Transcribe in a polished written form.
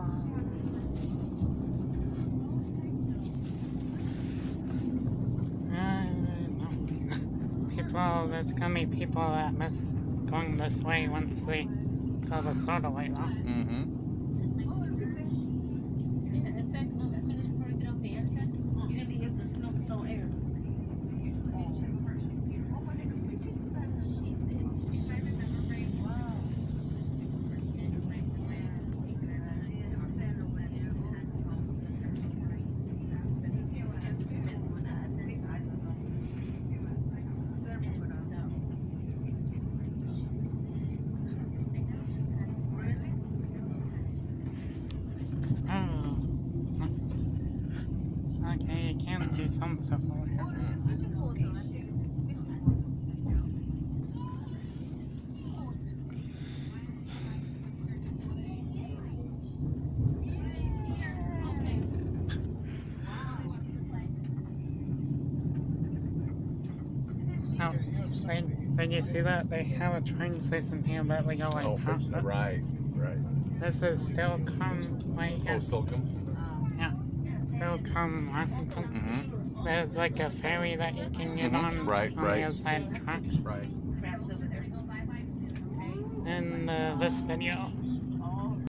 There's gonna be people that miss going this way once they go the soda light off. Mm-hmm. Yeah, in fact, as soon as we get off the Amtrak, you're gonna be able to smell the salt air. Okay, you can see some stuff over here. Oh, did you see that? They have a train station here, but we go like past it. Right. This is still come right here. Oh, still come? Yeah, still come Washington. Mm-hmm. There's like a ferry that you can get on the other side of the track. Right. In this video.